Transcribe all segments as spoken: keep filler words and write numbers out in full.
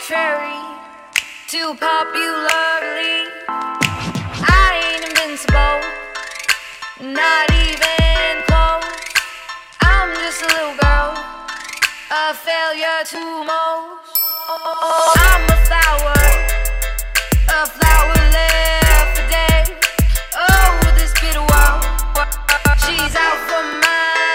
contrary to popularly. I ain't invincible, not even close. I'm just a little girl, a failure to most. I'm a flower, a flower left for days. Oh, this bitter world, she's out for my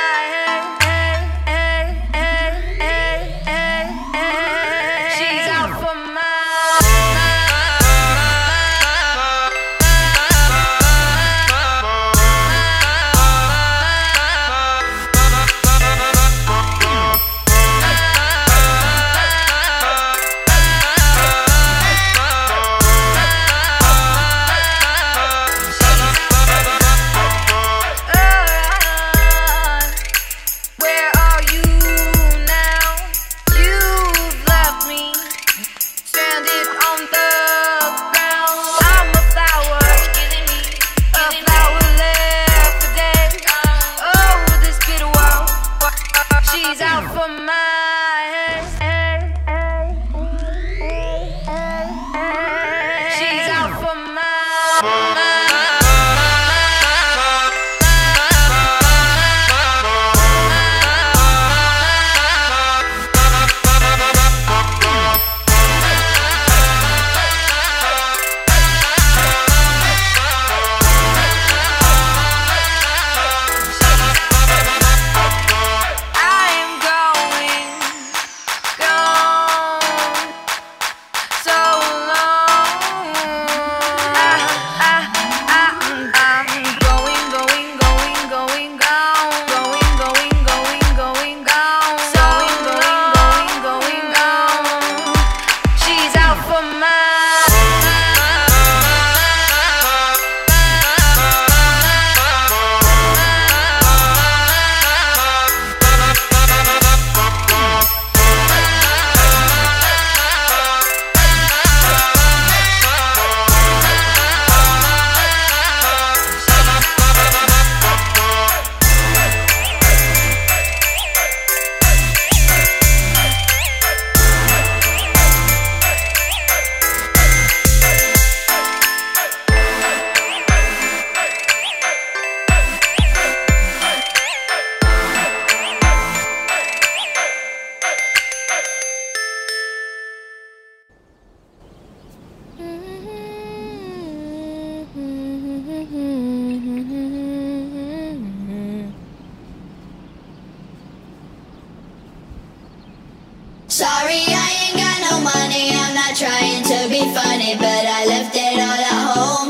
Sorry, I ain't got no money, I'm not trying to be funny, but I left it all at home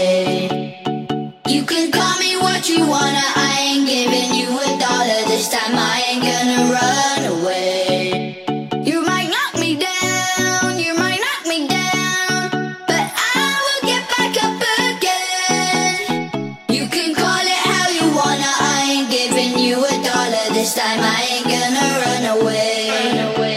today. You can call me what you wanna, I ain't giving you a dollar this time, I ain't gonna run away. You might knock me down, you might knock me down, but I will get back up again. You can call it how you wanna, I ain't giving you a dollar this time, I ain't gonna run away. Run away.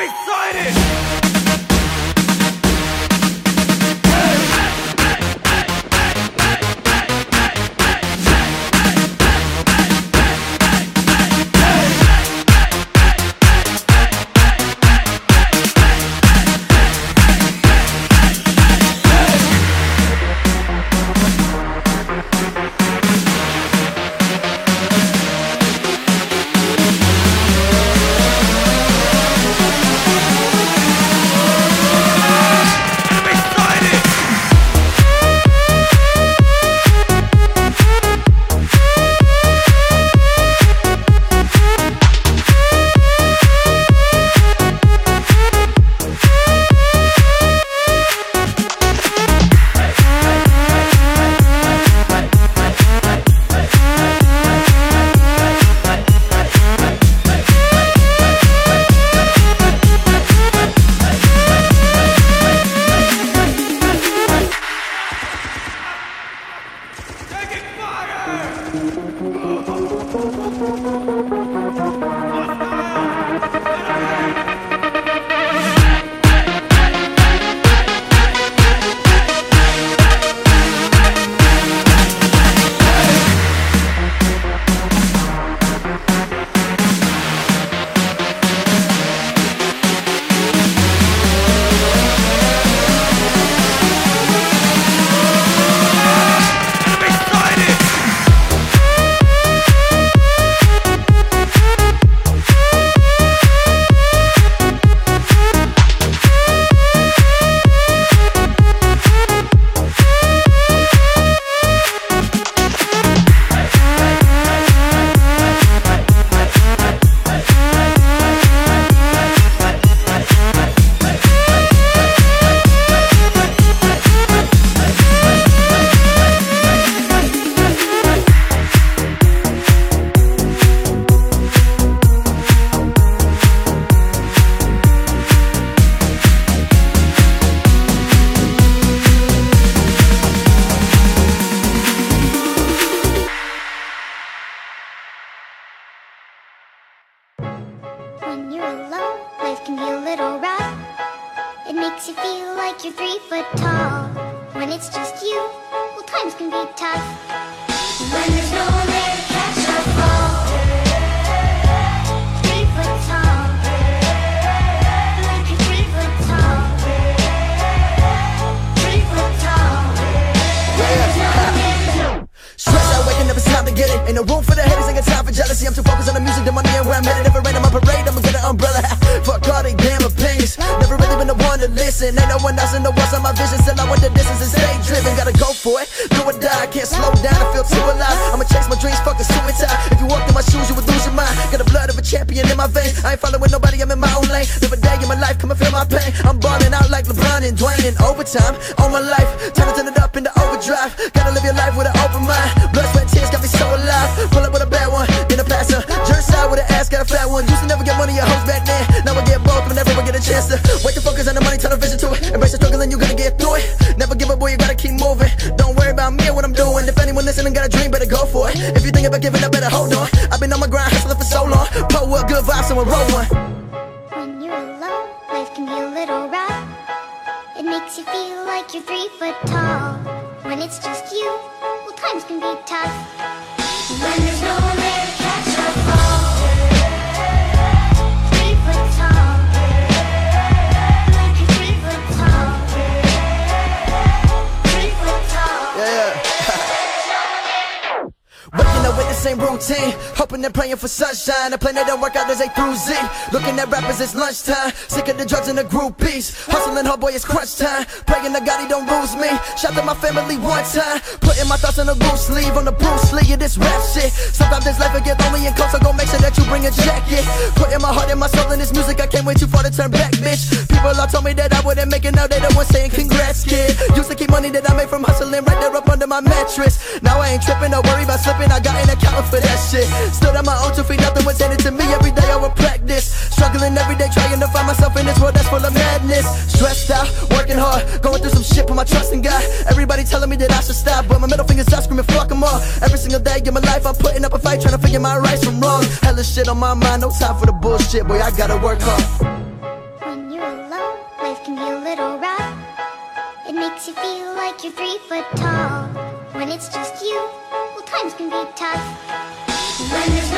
excited! When you're alone, life can be a little rough. It makes you feel like you're three foot tall. When it's just you, well, times can be tough. When there's no one there to catch your fall. Three foot tall. Like you're three foot tall. Three foot tall. When there's no one there to... Stress out, waking up, it's time to get it. Ain't no room for the haters, ain't got time for jealousy. I'm too focused on the music, the money, and where I'm headed. If it rain on my parade, I'ma get an umbrella. Fuck all they damn opinions. Never really been the one to listen. Ain't no one else in the world on my vision. Still I want the distance and stay driven. Gotta go for it, do or die. I can't slow down, I feel too alive. I'ma chase my dreams, fucking suicide. If you walked in my shoes, you would lose your mind. Got the blood of a champion in my veins. I ain't following nobody, I'm in my own lane. Live a day in my life, come and feel my pain. I'm balling out like LeBron and Dwayne in overtime. On my life, time to turn it up into overdrive. Gotta live your life with an open mind. Blood, sweat, tears got me so alive. Pull up with a bad one, then a passer. Jerk side with an ass, got a fat one. Used to never get money, your hoes back then. Now I get both, whenever I get a chance to. Wake the focus on the money, turn the vision to it. Embrace the struggle and you gonna get through it. Never give up, boy, you gotta keep moving. Don't worry about me or what I'm doing. If anyone listening got a dream, better go for it. If you think about giving up, better hold on. I've been on my grind, hustling for so long. Pull up, good vibes, someone roll one. When you're alone, life can be a little rough. It makes you feel like you're three foot tall. When it's just you, well, times can be tough. When there's no one there to catch your fall. Three foot tall. Like you're three foot tall. Three foot tall. Yeah, yeah. Waking up with the same routine, hoping and praying for sunshine. The plan that don't work out as A through Z. Looking at rappers, it's lunchtime. Sick of the drugs and the groupies. Hustling hard, boy, it's crunch time. Praying to God he don't lose me. Shout to my family one time. Putting my thoughts on the loose sleeve, on the Bruce Lee of this rap shit. Sometimes this life will get lonely and cold, so go make sure that you bring a jacket. Putting my heart and my soul in this music, I can't wait too far to turn back, bitch. People all told me that I wouldn't make it, now they the ones saying congrats, kid. Used to keep money that I made from hustling right there up under my mattress. Now I ain't tripping, don't worry about slipping, I got an account for that shit. Stood on my own two feet, nothing was handed to me. Every day I would practice, struggling every day, trying to find myself in this world that's full of madness. Stressed out, working hard, going through some shit, put my trust in God. Everybody telling me that I should stop, but my middle finger's up, screaming fuck them all. Every single day in my life I'm putting up a fight, trying to figure my rights from wrong. Hella shit on my mind, no time for the bullshit, boy, I gotta work hard. makes you feel like you're three foot tall. When it's just you, well, times can be tough. When there's